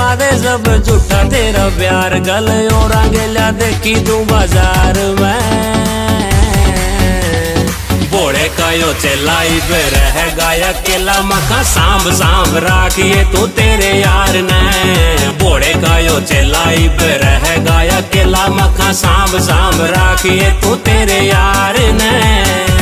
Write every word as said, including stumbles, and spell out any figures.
दे सब झूठा तेरा प्यार। गल और गेला देखी तू बाजार में। बोड़े का यो चलाई पे रह गाया केला मखा सांभ सांभ राखिए तू तेरे यार ने। बोड़े का यो चलाई पे रह गाया केला मखा सांभ सांभ राखिए तू तेरे यार ने।